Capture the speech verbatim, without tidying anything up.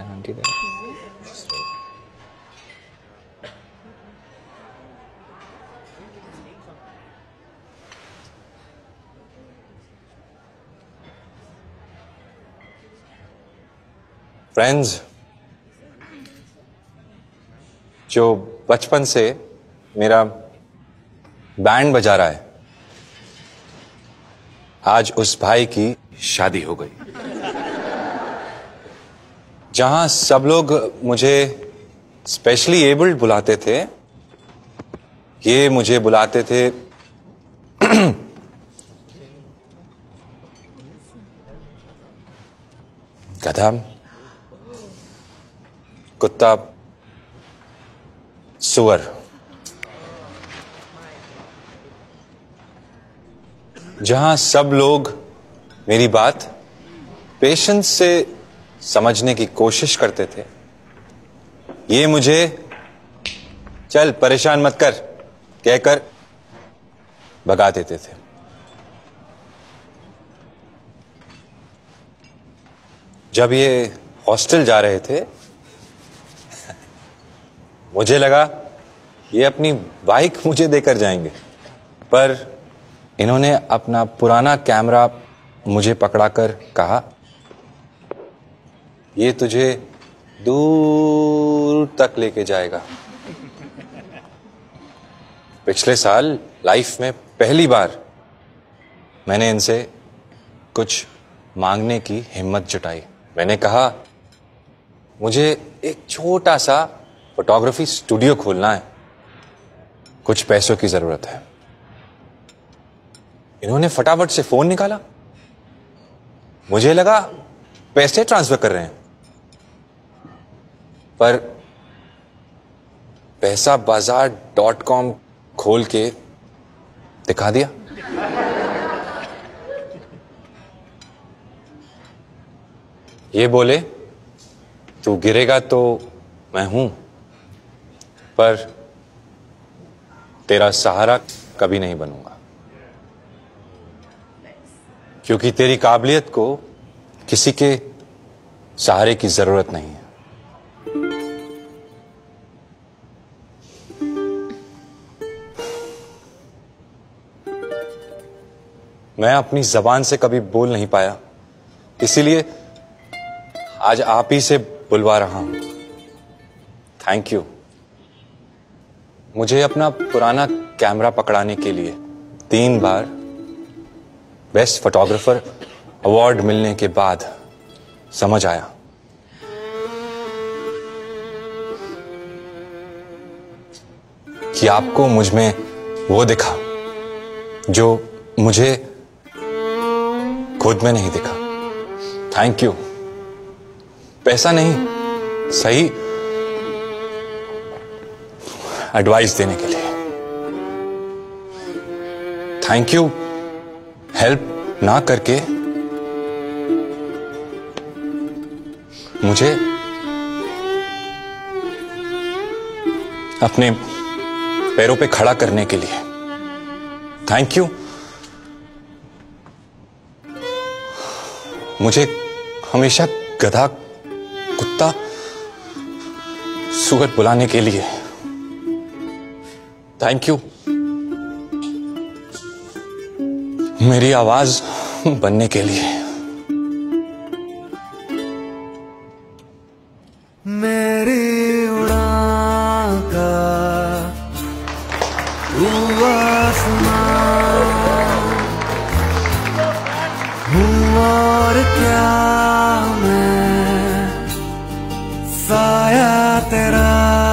an auntie there? Friends, जो बचपन से मेरा बैंड बजा रहा है, आज उस भाई की शादी हो गई। जहां सब लोग मुझे स्पेशली एबल्ड बुलाते थे, ये मुझे बुलाते थे गधा, कुत्ता, सुअर। जहां सब लोग मेरी बात पेशेंस से समझने की कोशिश करते थे, ये मुझे चल परेशान मत कर कहकर भगा देते थे। जब ये हॉस्टल जा रहे थे, मुझे लगा ये अपनी बाइक मुझे देकर जाएंगे, पर इन्होंने अपना पुराना कैमरा मुझे पकड़ाकर कहा, ये तुझे दूर तक लेके जाएगा। पिछले साल लाइफ में पहली बार मैंने इनसे कुछ मांगने की हिम्मत जुटाई। मैंने कहा, मुझे एक छोटा सा फोटोग्राफी स्टूडियो खोलना है, कुछ पैसों की जरूरत है। इन्होंने फटाफट से फोन निकाला, मुझे लगा पैसे ट्रांसफर कर रहे हैं, पर पैसा बाजार डॉट कॉम खोल के दिखा दिया। ये बोले, तू गिरेगा तो मैं हूं, पर तेरा सहारा कभी नहीं बनूंगा, क्योंकि तेरी काबिलियत को किसी के सहारे की जरूरत नहीं है। मैं अपनी जबान से कभी बोल नहीं पाया, इसीलिए आज आप ही से बुलवा रहा हूं। Thank you. मुझे अपना पुराना कैमरा पकड़ाने के लिए तीन बार बेस्ट फोटोग्राफर अवार्ड मिलने के बाद समझ आया, कि आपको मुझ में वो दिखा जो मुझे खुद में नहीं दिखा। Thank you. पैसा नहीं, सही एडवाइस देने के लिए। थैंक यू हेल्प ना करके मुझे अपने पैरों पे खड़ा करने के लिए। थैंक यू मुझे हमेशा गधा, कुत्ता, सुअर बुलाने के लिए। थैंक यू मेरी आवाज बनने के लिए। मेरी उड़ान का तू आसमां हूँ और क्या मैं, साया तेरा